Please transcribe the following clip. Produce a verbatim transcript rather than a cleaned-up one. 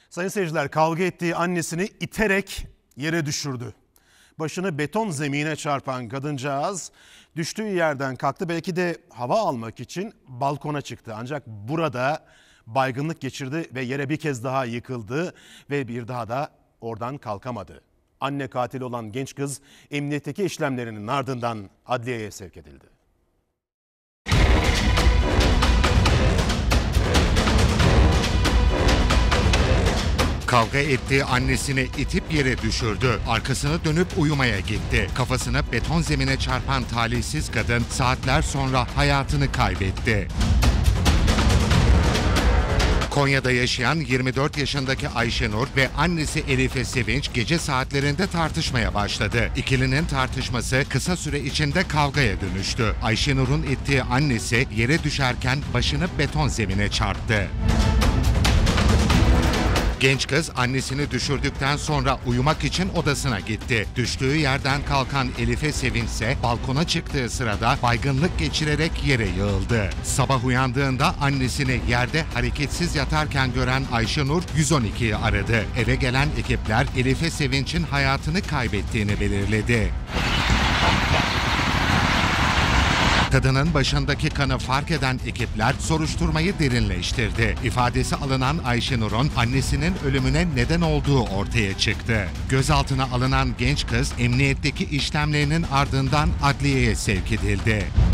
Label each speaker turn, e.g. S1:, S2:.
S1: Sayın seyirciler, kavga ettiği annesini iterek yere düşürdü. Başını beton zemine çarpan kadıncağız düştüğü yerden kalktı. Belki de hava almak için balkona çıktı. Ancak burada baygınlık geçirdi ve yere bir kez daha yıkıldı ve bir daha da oradan kalkamadı. Anne katili olan genç kız emniyetteki işlemlerinin ardından adliyeye sevk edildi.
S2: Kavga ettiği annesini itip yere düşürdü. Arkasını dönüp uyumaya gitti. Kafasını beton zemine çarpan talihsiz kadın saatler sonra hayatını kaybetti. Konya'da yaşayan yirmi dört yaşındaki Ayşenur ve annesi Elife Sevinç gece saatlerinde tartışmaya başladı. İkilinin tartışması kısa süre içinde kavgaya dönüştü. Ayşenur'un ittiği annesi yere düşerken başını beton zemine çarptı. Genç kız annesini düşürdükten sonra uyumak için odasına gitti. Düştüğü yerden kalkan Elife Sevinç ise balkona çıktığı sırada baygınlık geçirerek yere yığıldı. Sabah uyandığında annesini yerde hareketsiz yatarken gören Ayşenur yüz on ikiyi aradı. Eve gelen ekipler Elife Sevinç'in hayatını kaybettiğini belirledi. Kadının başındaki kanı fark eden ekipler soruşturmayı derinleştirdi. İfadesi alınan Ayşenur'un annesinin ölümüne neden olduğu ortaya çıktı. Gözaltına alınan genç kız emniyetteki işlemlerinin ardından adliyeye sevk edildi.